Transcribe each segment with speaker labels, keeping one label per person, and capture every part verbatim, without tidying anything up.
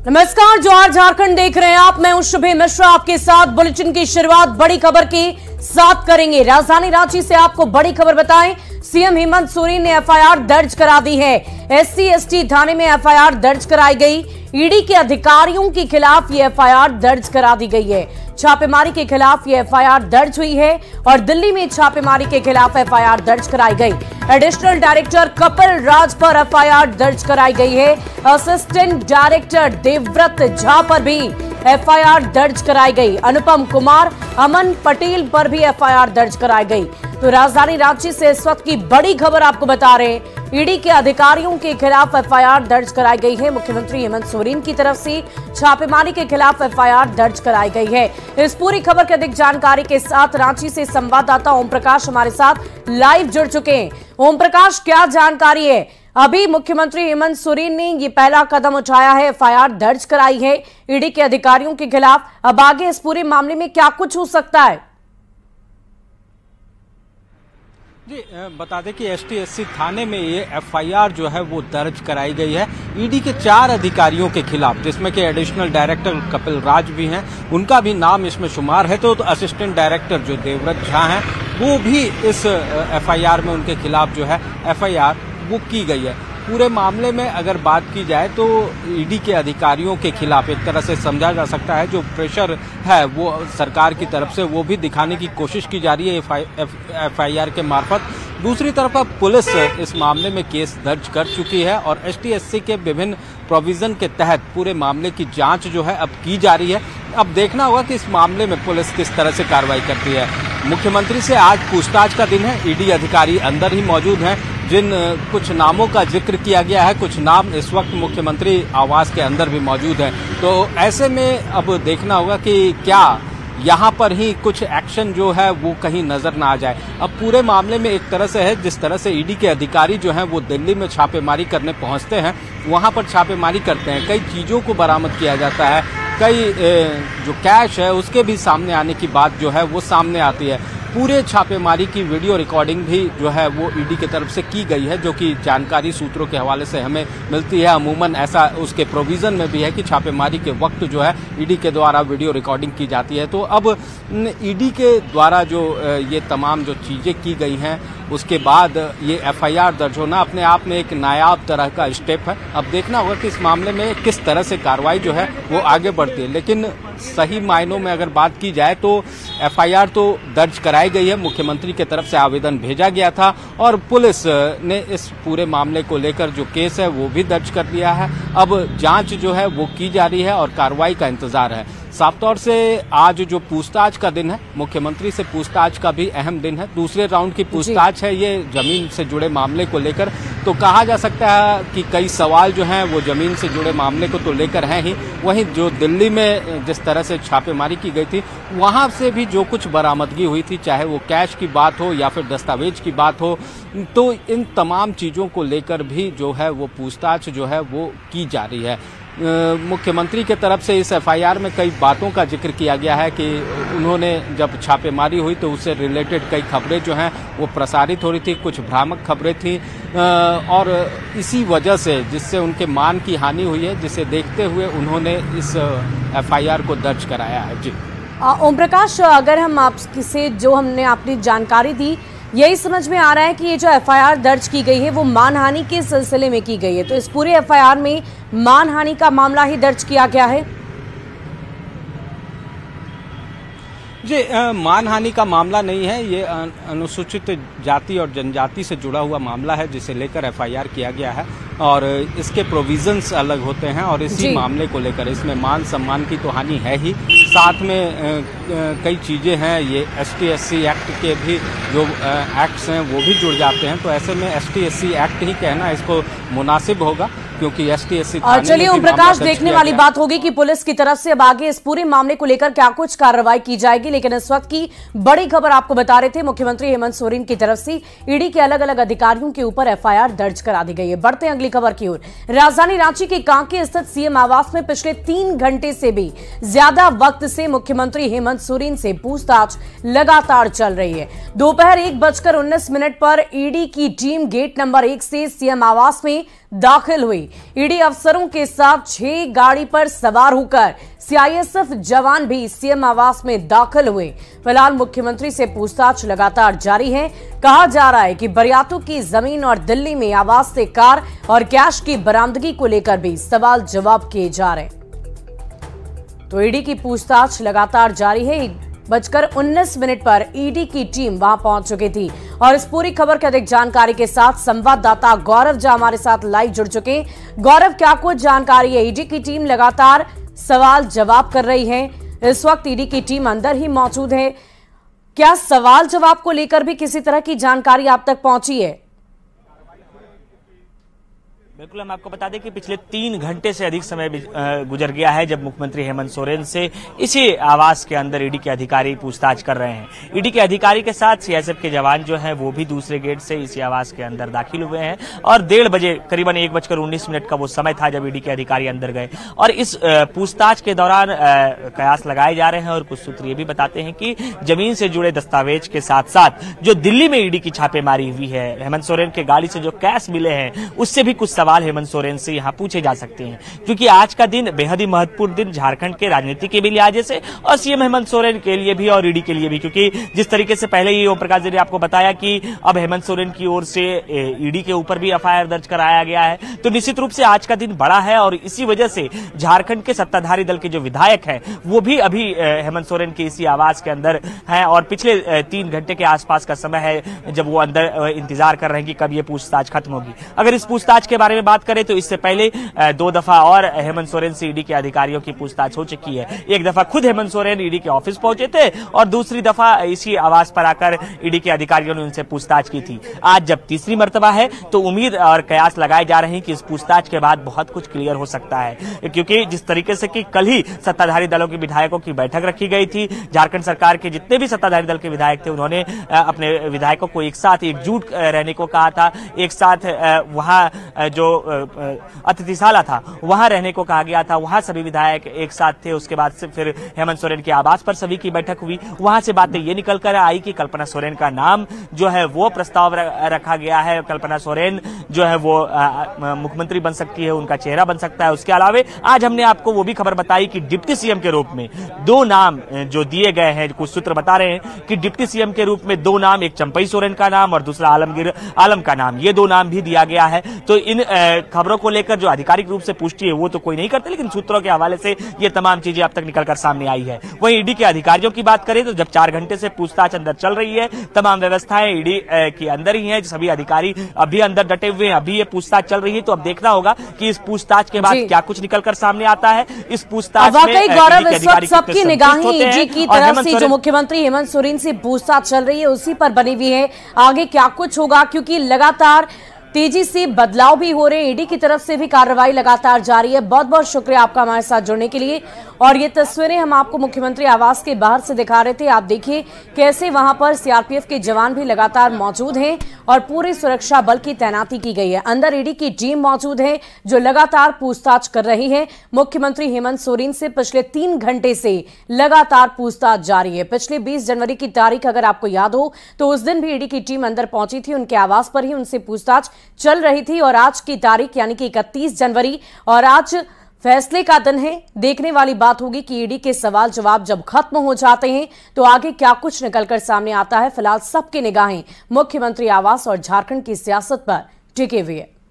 Speaker 1: नमस्कार, जोहार झारखंड देख रहे हैं आप। मैं हूं शुभे मिश्रा, आपके साथ बुलेटिन की शुरुआत बड़ी खबर के साथ करेंगे। राजधानी रांची से आपको बड़ी खबर बताएं, सीएम हेमंत सोरेन ने एफआईआर दर्ज करा दी है। एससी एसटी थाने में एफआईआर दर्ज कराई गई। ईडी के अधिकारियों के खिलाफ ये एफआईआर दर्ज करा दी गई है। छापेमारी के खिलाफ ये एफआईआर दर्ज हुई है और दिल्ली में छापेमारी के खिलाफ एफआईआर दर्ज कराई गई। एडिशनल डायरेक्टर कपिल राज पर एफआईआर दर्ज कराई गई है। असिस्टेंट डायरेक्टर देवव्रत झा पर भी एफआईआर दर्ज कराई गई। अनुपम कुमार, अमन पटेल पर भी एफआईआर दर्ज कराई गई। तो राजधानी रांची से इस वक्त की बड़ी खबर आपको बता रहे हैं, ईडी के अधिकारियों के खिलाफ एफआईआर दर्ज कराई गई है। मुख्यमंत्री हेमंत सोरेन की तरफ से छापेमारी के खिलाफ एफआईआर दर्ज कराई गई है। इस पूरी खबर की अधिक जानकारी के साथ रांची से संवाददाता ओम प्रकाश हमारे साथ लाइव जुड़ चुके हैं। ओम प्रकाश, क्या जानकारी है? अभी मुख्यमंत्री हेमंत सोरेन ने ये पहला कदम उठाया है, एफआईआर दर्ज कराई है ईडी के अधिकारियों के खिलाफ। अब आगे इस पूरे मामले में क्या कुछ हो सकता है?
Speaker 2: जी बता दें कि एसटी एससी थाने में ये एफआईआर जो है वो दर्ज कराई गई है ईडी के चार अधिकारियों के खिलाफ, जिसमें कि एडिशनल डायरेक्टर कपिल राज भी हैं, उनका भी नाम इसमें शुमार है। तो, तो असिस्टेंट डायरेक्टर जो देवव्रत झा हैं वो भी इस एफआईआर में उनके खिलाफ जो है एफआईआर वो की गई है। पूरे मामले में अगर बात की जाए तो ईडी के अधिकारियों के खिलाफ एक तरह से समझा जा सकता है जो प्रेशर है वो सरकार की तरफ से वो भी दिखाने की कोशिश की जा रही है एफआईआर के मार्फत। दूसरी तरफ अब पुलिस इस मामले में केस दर्ज कर चुकी है और एसटी एससी के विभिन्न प्रोविजन के तहत पूरे मामले की जांच जो है अब की जा रही है। अब देखना होगा कि इस मामले में पुलिस किस तरह से कार्रवाई करती है। मुख्यमंत्री से आज पूछताछ का दिन है, ईडी अधिकारी अंदर ही मौजूद हैं। जिन कुछ नामों का जिक्र किया गया है, कुछ नाम इस वक्त मुख्यमंत्री आवास के अंदर भी मौजूद हैं। तो ऐसे में अब देखना होगा कि क्या यहाँ पर ही कुछ एक्शन जो है वो कहीं नजर ना आ जाए। अब पूरे मामले में एक तरह से है, जिस तरह से ईडी के अधिकारी जो हैं वो दिल्ली में छापेमारी करने पहुंचते हैं, वहां पर छापेमारी करते हैं, कई चीजों को बरामद किया जाता है, कई जो कैश है उसके भी सामने आने की बात जो है वो सामने आती है। पूरे छापेमारी की वीडियो रिकॉर्डिंग भी जो है वो ईडी की तरफ से की गई है, जो कि जानकारी सूत्रों के हवाले से हमें मिलती है। अमूमन ऐसा उसके प्रोविजन में भी है कि छापेमारी के वक्त जो है ईडी के द्वारा वीडियो रिकॉर्डिंग की जाती है। तो अब ईडी के द्वारा जो ये तमाम जो चीजें की गई हैं उसके बाद ये एफआईआर दर्ज होना अपने आप में एक नायाब तरह का स्टेप है। अब देखना होगा कि इस मामले में किस तरह से कार्रवाई जो है वो आगे बढ़ती है। लेकिन सही मायनों में अगर बात की जाए तो एफआईआर तो दर्ज कराई गई है, मुख्यमंत्री की तरफ से आवेदन भेजा गया था और पुलिस ने इस पूरे मामले को लेकर जो केस है वो भी दर्ज कर लिया है। अब जांच जो है वो की जा रही है और कार्रवाई का इंतजार है। साफ तौर से आज जो पूछताछ का दिन है, मुख्यमंत्री से पूछताछ का भी अहम दिन है। दूसरे राउंड की पूछताछ है ये जमीन से जुड़े मामले को लेकर। तो कहा जा सकता है कि कई सवाल जो हैं वो जमीन से जुड़े मामले को तो लेकर हैं ही, वहीं जो दिल्ली में जिस तरह से छापेमारी की गई थी वहां से भी जो कुछ बरामदगी हुई थी, चाहे वो कैश की बात हो या फिर दस्तावेज की बात हो, तो इन तमाम चीजों को लेकर भी जो है वो पूछताछ जो है वो की जा रही है। मुख्यमंत्री के तरफ से इस एफआईआर में कई बातों का जिक्र किया गया है कि उन्होंने जब छापेमारी हुई तो उससे रिलेटेड कई खबरें जो हैं वो प्रसारित हो रही थी, कुछ भ्रामक खबरें थी और इसी वजह से जिससे उनके मान की हानि हुई है, जिसे देखते हुए उन्होंने इस एफआईआर को दर्ज कराया है। जी
Speaker 1: ओम प्रकाश, अगर हम आपसे जो हमने अपनी जानकारी दी, यही समझ में आ रहा है कि ये जो एफआईआर दर्ज की गई है वो मानहानि के सिलसिले में की गई है। तो इस पूरे एफआईआर में मानहानि का मामला ही दर्ज किया गया है।
Speaker 2: जी मानहानि का मामला नहीं है, ये अनुसूचित जाति और जनजाति से जुड़ा हुआ मामला है जिसे लेकर एफआईआर किया गया है और इसके प्रोविजंस अलग होते हैं और इसी मामले को लेकर इसमें मान सम्मान की तो हानि है ही, साथ में कई चीजें हैं, ये एसटी एससी एक्ट के भी जो एक्ट्स हैं वो भी जुड़ जाते हैं। तो ऐसे में एसटी एससी एक्ट ही कहना इसको मुनासिब होगा, क्योंकि एसटी एससी
Speaker 1: और चलिए ओम प्रकाश, देखने वाली बात होगी कि पुलिस की तरफ से अब आगे इस पूरे मामले को लेकर क्या कुछ कार्रवाई की जाएगी। लेकिन इस वक्त की बड़ी खबर आपको बता रहे थे, मुख्यमंत्री हेमंत सोरेन की तरफ से ईडी के अलग अलग अधिकारियों के ऊपर एफआईआर दर्ज करा दी गई है। बढ़ते हैं अगली खबर की ओर। राजधानी रांची के कांके स्थित सीएम आवास में पिछले तीन घंटे से भी ज्यादा वक्त से मुख्यमंत्री हेमंत सोरेन से पूछताछ लगातार चल रही है। दोपहर एक बजकर उन्नीस मिनट पर ईडी की टीम गेट नंबर एक से सीएम आवास में दाखिल हुई। ईडी अफसरों के साथ छह गाड़ी पर सवार होकर सीआईएसएफ जवान भी सीएम आवास में दाखिल हुए। फिलहाल मुख्यमंत्री से पूछताछ लगातार जारी है। कहा जा रहा है कि बरियातों की जमीन और दिल्ली में आवास से कार और कैश की बरामदगी को लेकर भी सवाल जवाब किए जा रहे हैं। तो ईडी की पूछताछ लगातार जारी है। बजकर उन्नीस मिनट पर ईडी की टीम वहां पहुंच चुकी थी और इस पूरी खबर की अधिक जानकारी के साथ संवाददाता गौरव झा हमारे साथ लाइव जुड़ चुके। गौरव, क्या कुछ जानकारी है? ईडी की टीम लगातार सवाल जवाब कर रही है। इस वक्त ईडी की टीम अंदर ही मौजूद है। क्या सवाल जवाब को लेकर भी किसी तरह की जानकारी आप तक पहुंची है?
Speaker 3: बिल्कुल, हम आपको बता दें कि पिछले तीन घंटे से अधिक समय गुजर गया है जब मुख्यमंत्री हेमंत सोरेन से इसी आवास के अंदर ईडी के अधिकारी पूछताछ कर रहे हैं। ईडी के अधिकारी के साथ सीआईएसएफ के जवान जो हैं वो भी दूसरे गेट से इसी आवास के अंदर दाखिल हुए हैं और डेढ़ बजे करीबन एक बजकर उन्नीस मिनट का वो समय था जब ईडी के अधिकारी अंदर गए और इस पूछताछ के दौरान कयास लगाए जा रहे हैं और कुछ सूत्र ये भी बताते हैं कि जमीन से जुड़े दस्तावेज के साथ साथ जो दिल्ली में ईडी की छापेमारी हुई है, हेमंत सोरेन के गाड़ी से जो कैश मिले हैं उससे भी कुछ सवाल हेमंत सोरेन से यहां पूछे जा सकते हैं, क्योंकि आज का दिन बेहद ही महत्वपूर्ण दिन झारखंड के राजनीति के भी लिहाजे से और सीएम हेमंत सोरेन के लिए भी और ईडी के लिए भी, क्योंकि जिस तरीके से पहले ही ओम प्रकाश जी ने आपको बताया कि अब हेमंत सोरेन की ओर से ईडी के ऊपर भी एफआईआर दर्ज कराया गया है, तो निश्चित रूप से आज का दिन बड़ा है और इसी वजह से झारखंड के सत्ताधारी दल के जो विधायक हैं वो भी अभी हेमंत सोरेन के इसी आवास के अंदर हैं और पिछले तीन घंटे के आसपास का समय है जब वो अंदर इंतजार कर रहे हैं कि कब ये पूछताछ खत्म होगी। अगर इस पूछताछ के बारे में बात करें तो इससे पहले दो दफा और हेमंत सोरेन से ईडी के अधिकारियों की पूछताछ हो चुकी है। एक दफा खुद हेमंत सोरेन ईडी के ऑफिस पहुंचे थे और दूसरी दफा इसी आवास पर आकर ईडी के अधिकारियों ने उनसे पूछताछ की थी। आज जब तीसरी मर्तबा है तो उम्मीद और कयास लगाए जा रहे हैं कि इस पूछताछ के बाद बहुत कुछ क्लियर हो सकता है, क्योंकि जिस तरीके से कि कल ही सत्ताधारी दलों के विधायकों की बैठक रखी गई थी, झारखंड सरकार के जितने भी सत्ताधारी दल के विधायक थे उन्होंने अपने विधायकों को एक साथ एकजुट रहने को कहा था, एक साथ वहां जो अतिथिशाला था वहां रहने को कहा गया था, वहां सभी विधायक एक साथ थे। उसके बाद से फिर हेमंत सोरेन के आवास पर सभी की बैठक हुई, वहां से बातें ये निकल कर आई कि कल्पना सोरेन का नाम जो है वो प्रस्ताव रखा गया है, कल्पना सोरेन जो है वो मुख्यमंत्री बन सकती है, उनका चेहरा बन सकता है। उसके अलावा आज हमने आपको वो भी खबर बताई कि डिप्टी सीएम के रूप में दो नाम जो दिए गए हैं, कुछ सूत्र बता रहे हैं कि डिप्टी सीएम के रूप में दो नाम, एक चंपई सोरेन का नाम और दूसरा आलमगीर आलम का नाम, ये दो नाम भी दिया गया है। तो इन खबरों को लेकर जो आधिकारिक रूप से पुष्टि है वो तो कोई नहीं करते, लेकिन सूत्रों के हवाले से ये तमाम चीजें अब तक निकलकर सामने आई है। वहीं ईडी के अधिकारियों की बात करें तो जब चार घंटे से पूछताछ अंदर चल रही है, तमाम व्यवस्थाएं ईडी के अंदर ही है, सभी अधिकारी अभी अंदर डटे हुए हैं, अभी ये पूछताछ चल रही है। तो अब देखना होगा कि इस पूछताछ के बाद क्या कुछ निकलकर सामने आता है। इस पूछताछ में
Speaker 1: गौरव इस वक्त सबकी निगाहें ईडी की तरफ से जो मुख्यमंत्री हेमंत सोरेन से पूछताछ चल रही है उसी पर बनी हुई है। आगे क्या कुछ होगा, क्योंकि लगातार तेजी से बदलाव भी हो रहे हैं, ईडी की तरफ से भी कार्रवाई लगातार जारी है। बहुत बहुत शुक्रिया आपका हमारे साथ जुड़ने के लिए। और ये तस्वीरें हम आपको मुख्यमंत्री आवास के बाहर से दिखा रहे थे, आप देखिए कैसे वहां पर सीआरपीएफ के जवान भी लगातार मौजूद हैं और पूरी सुरक्षा बल की तैनाती की गई है। अंदर ईडी की टीम मौजूद है जो लगातार पूछताछ कर रही है। मुख्यमंत्री हेमंत सोरेन से पिछले तीन घंटे से लगातार पूछताछ जारी है। पिछले बीस जनवरी की तारीख अगर आपको याद हो तो उस दिन भी ईडी की टीम अंदर पहुंची थी, उनके आवास पर ही उनसे पूछताछ चल रही थी। और आज की तारीख यानी कि इकतीस जनवरी और आज फैसले का दिन है। देखने वाली बात होगी कि ईडी के सवाल जवाब जब खत्म हो जाते हैं तो आगे क्या कुछ निकलकर सामने आता है। फिलहाल सबकी निगाहें मुख्यमंत्री आवास और झारखंड की सियासत पर टिके हुए है।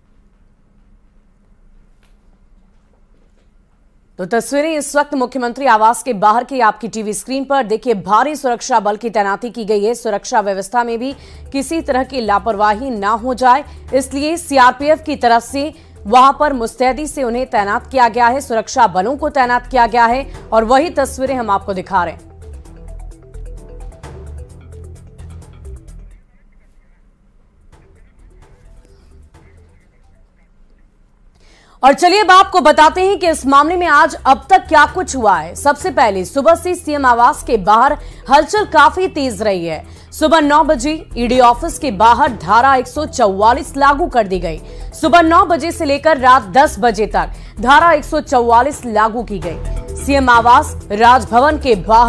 Speaker 1: तो तस्वीरें इस वक्त मुख्यमंत्री आवास के बाहर की आपकी टीवी स्क्रीन पर देखिए। भारी सुरक्षा बल की तैनाती की गई है। सुरक्षा व्यवस्था में भी किसी तरह की लापरवाही ना हो जाए, इसलिए सीआरपीएफ की तरफ से वहां पर मुस्तैदी से उन्हें तैनात किया गया है, सुरक्षा बलों को तैनात किया गया है। और वही तस्वीरें हम आपको दिखा रहे हैं। और चलिए अब आपको बताते हैं कि इस मामले में आज अब तक क्या कुछ हुआ है। सबसे पहले सुबह से सीएम आवास के बाहर हलचल काफी तेज रही है। सुबह नौ बजे ईडी ऑफिस के बाहर धारा एक सौ चौवालीस लागू कर दी गई। सुबह नौ बजे से लेकर रात दस बजे तक धारा एक सौ चौवालीस लागू की गई। सीएम आवास राजभवन के बाहर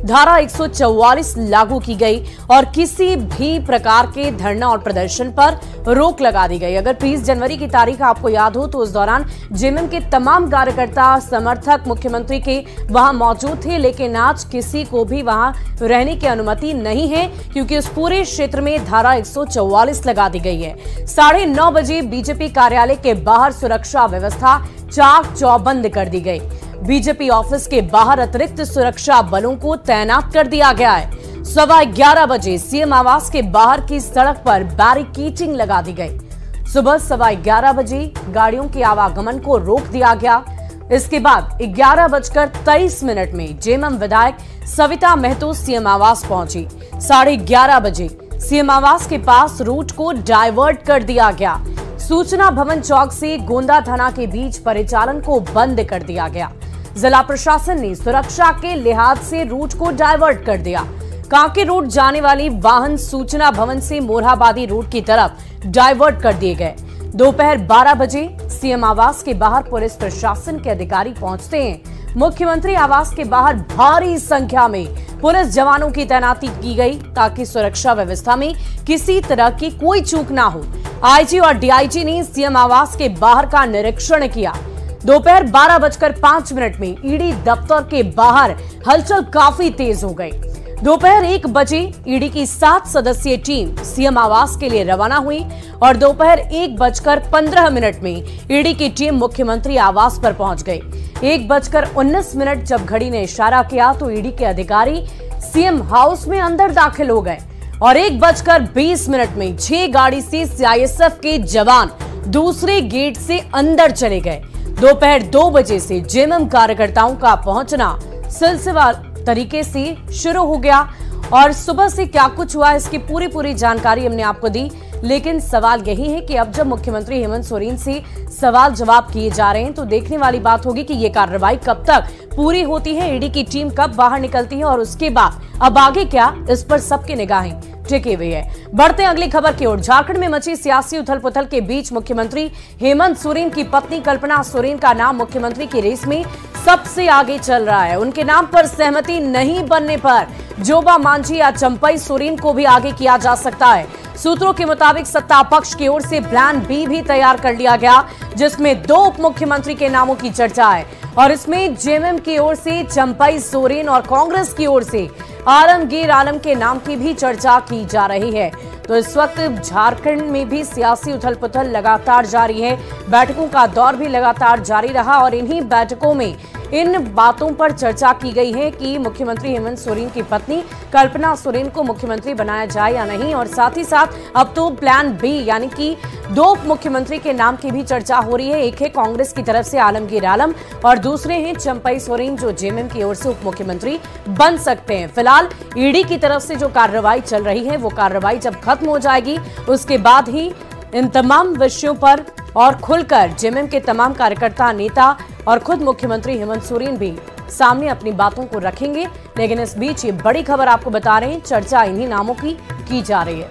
Speaker 1: धारा एक सौ चौवालीस लागू की गई और किसी भी प्रकार के धरना और प्रदर्शन पर रोक लगा दी गई। अगर तीस जनवरी की तारीख आपको याद हो तो उस दौरान जेएमएम के तमाम कार्यकर्ता समर्थक मुख्यमंत्री के वहां मौजूद थे, लेकिन आज किसी को भी वहां रहने की अनुमति नहीं है क्योंकि उस पूरे क्षेत्र में धारा एक सौ चौवालीस लगा दी गई है। साढ़े नौ बजे बीजेपी कार्यालय के बाहर सुरक्षा व्यवस्था चाक चौबंद कर दी गई। बीजेपी ऑफिस के बाहर अतिरिक्त सुरक्षा बलों को तैनात कर दिया गया है। सवा ग्यारह बजे सीएम आवास के बाहर की सड़क पर बैरिकेडिंग लगा दी गई। सुबह सवा ग्यारह बजे गाड़ियों के आवागमन को रोक दिया गया। इसके बाद ग्यारह बजकर तेईस मिनट में जेएमएम विधायक सविता महतो सीएम आवास पहुंची। साढ़े ग्यारह बजे सीएम आवास के पास रूट को डायवर्ट कर दिया गया। सूचना भवन चौक से गोंदा थाना के बीच परिचालन को बंद कर दिया गया। जिला प्रशासन ने सुरक्षा के लिहाज से रूट को डायवर्ट कर दिया। कांके रूट जाने वाली वाहन सूचना भवन से मोरहाबादी रूट की तरफ डायवर्ट कर दिए गए। दोपहर बारह बजे सीएम आवास के बाहर पुलिस प्रशासन के अधिकारी पहुंचते हैं। मुख्यमंत्री आवास के बाहर भारी संख्या में पुलिस जवानों की तैनाती की गई ताकि सुरक्षा व्यवस्था में किसी तरह की कोई चूक ना हो। आईजी और डीआईजी ने सीएम आवास के बाहर का निरीक्षण किया। दोपहर बारह बजकर पांच मिनट में ईडी दफ्तर के बाहर हलचल काफी तेज हो गई। दोपहर एक बजे ईडी की सात सदस्यीय टीम सीएम आवास के लिए रवाना हुई और दोपहर एक बजकर पंद्रह मिनट में ईडी की टीम मुख्यमंत्री आवास पर पहुंच गई। एक बजकर उन्नीस मिनट जब घड़ी ने इशारा किया तो ईडी के अधिकारी सीएम हाउस में अंदर दाखिल हो गए और एक बजकर बीस मिनट में छह गाड़ी से सीआईएसएफ के जवान दूसरे गेट से अंदर चले गए। दोपहर दो बजे से जेएमएम कार्यकर्ताओं का पहुंचना सिलसिलेवार तरीके से शुरू हो गया और सुबह से क्या कुछ हुआ इसकी पूरी पूरी जानकारी हमने आपको दी। लेकिन सवाल यही है कि अब जब मुख्यमंत्री हेमंत सोरेन से सवाल जवाब किए जा रहे हैं तो देखने वाली बात होगी कि ये कार्रवाई कब तक पूरी होती है, ईडी की टीम कब बाहर निकलती है और उसके बाद अब आगे क्या, इस पर सबकी निगाहें टिकी हुई है। बढ़ते अगली खबर की ओर। झारखंड में मची सियासी उथल पुथल के बीच मुख्यमंत्री हेमंत सोरेन की पत्नी कल्पना सोरेन का नाम मुख्यमंत्री की रेस में सबसे आगे चल रहा है। उनके नाम पर सहमति नहीं बनने पर जोबा मांझी या चंपई सोरेन को भी आगे किया जा सकता है। सूत्रों के मुताबिक सत्ता पक्ष की ओर से प्लान बी भी तैयार कर लिया गया जिसमें दो उप मुख्यमंत्री के नामों की चर्चा है और इसमें जेएमएम की ओर से चंपई सोरेन और कांग्रेस की ओर से आलमगीर आलम के नाम की भी चर्चा की जा रही है। तो इस वक्त झारखंड में भी सियासी उथल पुथल लगातार जारी है। बैठकों का दौर भी लगातार जारी रहा और इन्हीं बैठकों में इन बातों पर चर्चा की गई है कि मुख्यमंत्री हेमंत सोरेन की पत्नी कल्पना सोरेन को मुख्यमंत्री बनाया जाए या नहीं और साथ ही साथ अब तो प्लान बी यानी कि दो उप मुख्यमंत्री के नाम की भी चर्चा हो रही है। एक है कांग्रेस की तरफ से आलमगीर आलम और दूसरे हैं चंपई सोरेन जो जेएमएम की ओर से उप मुख्यमंत्री बन सकते हैं। फिलहाल ईडी की तरफ से जो कार्रवाई चल रही है वो कार्रवाई जब खत्म हो जाएगी उसके बाद ही इन तमाम विषयों पर और खुलकर जेएमएम के तमाम कार्यकर्ता, नेता और खुद मुख्यमंत्री हेमंत सोरेन भी सामने अपनी बातों को रखेंगे। लेकिन इस बीच ये बड़ी खबर आपको बता रहे हैं, चर्चा इन्हीं नामों की की जा रही है।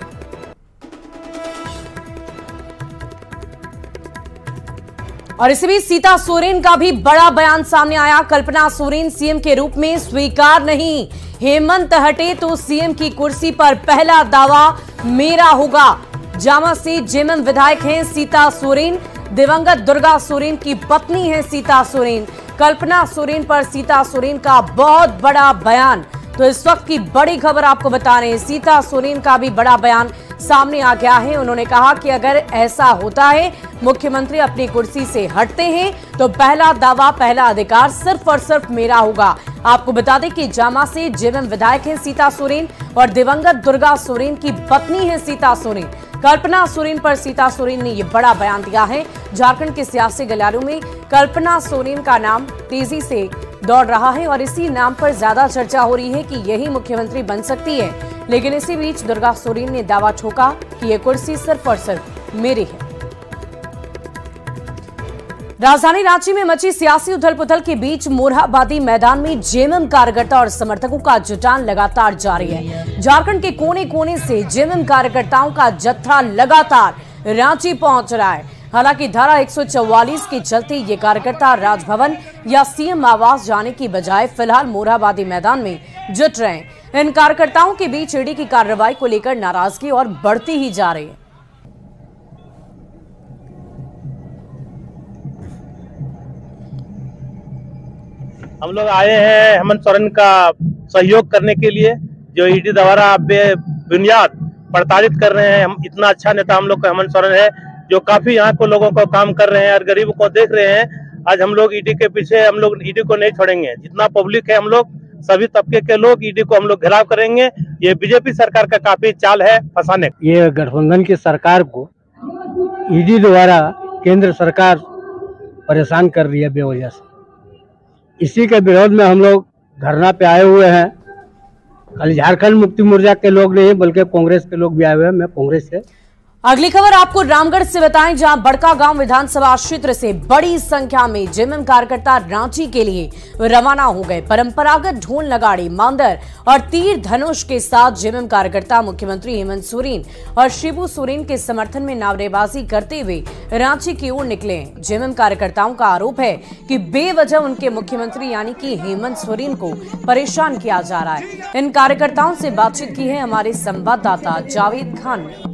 Speaker 1: और इसी बीच सीता सोरेन का भी बड़ा बयान सामने आया। कल्पना सोरेन सीएम के रूप में स्वीकार नहीं, हेमंत हटे तो सीएम की कुर्सी पर पहला दावा मेरा होगा। जामा से जेएमएम विधायक हैं सीता सोरेन, दिवंगत दुर्गा सोरेन की पत्नी है सीता सोरेन। कल्पना सोरेन पर सीता सोरेन का बहुत बड़ा बयान। तो इस वक्त की बड़ी खबर आपको बता रहे हैं, सीता सोरेन का भी बड़ा बयान सामने आ गया है। उन्होंने कहा कि अगर ऐसा होता है, मुख्यमंत्री अपनी कुर्सी से हटते हैं तो पहला दावा, पहला अधिकार सिर्फ और सिर्फ मेरा होगा। आपको बता दें कि जामा से जेएमएम विधायक हैं सीता सोरेन और दिवंगत दुर्गा सोरेन की पत्नी है सीता सोरेन। कल्पना सोरेन पर सीता सोरेन ने यह बड़ा बयान दिया है। झारखंड के सियासी गलियारों में कल्पना सोरेन का नाम तेजी से दौड़ रहा है और इसी नाम पर ज्यादा चर्चा हो रही है कि यही मुख्यमंत्री बन सकती है। लेकिन इसी बीच दुर्गा सोरेन ने दावा ठोका कि यह कुर्सी सिर्फ और सिर्फ मेरी है। राजधानी रांची में मची सियासी उथल पुथल के बीच मोरहाबादी मैदान में जेएमएम कार्यकर्ता और समर्थकों का जुटान लगातार जारी है। झारखंड के कोने कोने से जेएमएम कार्यकर्ताओं का जत्था लगातार रांची पहुंच रहा है। हालांकि धारा एक सौ चौवालीस के चलते ये कार्यकर्ता राजभवन या सीएम आवास जाने की बजाय फिलहाल मोरहाबादी मैदान में जुट रहे हैं। इन कार्यकर्ताओं के बीच ईडी की कार्रवाई को लेकर नाराजगी और बढ़ती ही जा रही है।
Speaker 4: हम लोग आए हैं हेमंत सोरेन का सहयोग करने के लिए, जो ईडी द्वारा बेबुनियाद प्रताड़ित कर रहे हैं। हम इतना अच्छा नेता हम लोग का हेमंत सोरेन है, जो काफी यहाँ को लोगों को काम कर रहे हैं और गरीबों को देख रहे हैं। आज हम लोग ईडी के पीछे, हम लोग ईडी को नहीं छोड़ेंगे। जितना पब्लिक है, हम लोग सभी तबके के लोग ईडी को हम लोग घेराव करेंगे। ये बीजेपी सरकार का काफी चाल है फंसाने।
Speaker 5: ये गठबंधन की सरकार को ईडी द्वारा केंद्र सरकार परेशान कर रही है बेवजह से। इसी के विरोध में हम लोग धरना पे आए हुए हैं। खाली झारखंड मुक्ति मोर्चा के लोग नहीं बल्कि कांग्रेस के लोग भी आए हुए हैं। मैं कांग्रेस से।
Speaker 1: अगली खबर आपको रामगढ़ से बताएं, जहां बड़कागांव विधानसभा क्षेत्र से बड़ी संख्या में जेएमएम कार्यकर्ता रांची के लिए रवाना हो गए। परंपरागत ढोल नगाड़े, मांदर और तीर धनुष के साथ जेएमएम कार्यकर्ता मुख्यमंत्री हेमंत सोरेन और शिबू सोरेन के समर्थन में नारेबाजी करते हुए रांची की ओर निकले। जेएमएम कार्यकर्ताओं का आरोप है कि बेवजह उनके मुख्यमंत्री यानी कि हेमंत सोरेन को परेशान किया जा रहा है। इन कार्यकर्ताओं से बातचीत की है हमारे संवाददाता जावेद खान ने।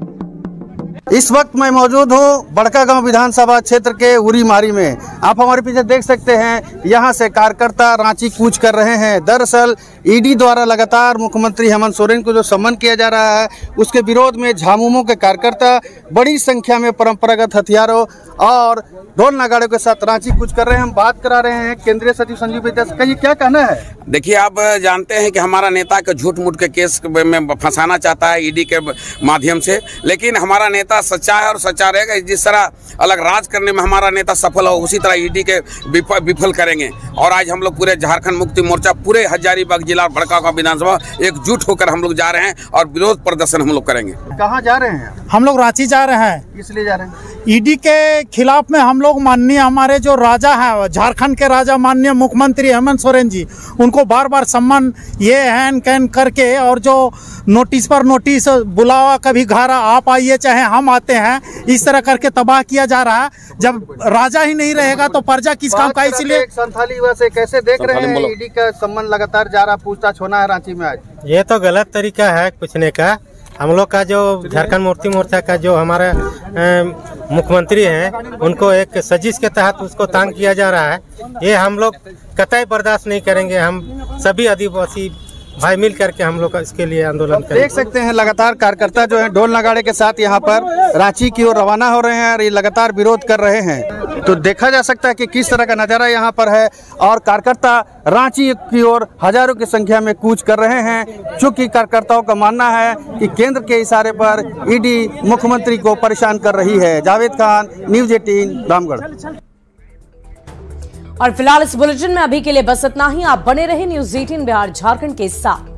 Speaker 6: इस वक्त मैं मौजूद हूँ बड़कागांव विधानसभा क्षेत्र के उरी मारी में। आप हमारे पीछे देख सकते हैं, यहाँ से कार्यकर्ता रांची कूच कर रहे हैं। दरअसल ईडी द्वारा लगातार मुख्यमंत्री हेमंत सोरेन को जो सम्मन किया जा रहा है, उसके विरोध में झामुमो के कार्यकर्ता बड़ी संख्या में परंपरागत हथियारों और ढोल नगाड़ों के साथ रांची कूच कर रहे हैं। हम बात करा रहे हैं केंद्रीय सचिव संजीव विद्यासागर का, ये क्या कहना है?
Speaker 7: देखिए, आप जानते हैं कि हमारा नेता को झूठ मूठ के केस में फंसाना चाहता है ईडी के माध्यम से, लेकिन हमारा नेता सच्चा है और सच्चा रहेगा। जिस तरह अलग राज करने में हमारा नेता सफल हो, उसी तरह ईडी के विफल करेंगे। और आज हम लोग पूरे झारखंड मुक्ति मोर्चा, पूरे हजारीबाग जिला बड़कागांव विधानसभा एकजुट होकर हम लोग जा रहे हैं और विरोध प्रदर्शन हम लोग करेंगे।
Speaker 6: कहाँ जा रहे हैं?
Speaker 8: हम लोग रांची जा रहे हैं।
Speaker 6: किस लिए जा रहे हैं?
Speaker 8: ईडी के खिलाफ में हम लोग माननीय हमारे जो राजा है, झारखंड के राजा माननीय मुख्यमंत्री हेमंत सोरेन जी, उनको बार बार सम्मान ये हैन कैन करके और जो नोटिस पर नोटिस बुलावा, कभी घर आप आइए चाहे हम आते हैं, इस तरह करके तबाह किया जा रहा है। जब राजा ही नहीं रहेगा तो प्रजा किस काम का? इसलिए
Speaker 6: संथाली युवा से कैसे देख रहे हैं ईडी का सम्मान लगातार जा रहा, पूछताछ होना है रांची में आज?
Speaker 5: ये तो गलत तरीका है पूछने का। हम लोग का जो झारखंड मुक्ति मोर्चा का जो हमारा मुख्यमंत्री हैं, उनको एक साजिश के तहत उसको तांग किया जा रहा है। ये हम लोग कतई बर्दाश्त नहीं करेंगे। हम सभी आदिवासी भाई मिल करके हम लोग इसके लिए आंदोलन करेंगे।
Speaker 6: देख सकते हैं लगातार कार्यकर्ता जो है ढोल नगाड़े के साथ यहाँ पर रांची की ओर रवाना हो रहे हैं और ये लगातार विरोध कर रहे हैं। तो देखा जा सकता है कि किस तरह का नजारा यहाँ पर है और कार्यकर्ता रांची की ओर हजारों की संख्या में कूच कर रहे हैं। चूंकि कार्यकर्ताओं का मानना है कि केंद्र के इशारे पर ईडी मुख्यमंत्री को परेशान कर रही है। Javed Khan, news eighteen, Ramgarh.
Speaker 1: और फिलहाल इस बुलेटिन में अभी के लिए बस इतना ही। आप बने रहे न्यूज एटीन बिहार झारखंड के साथ।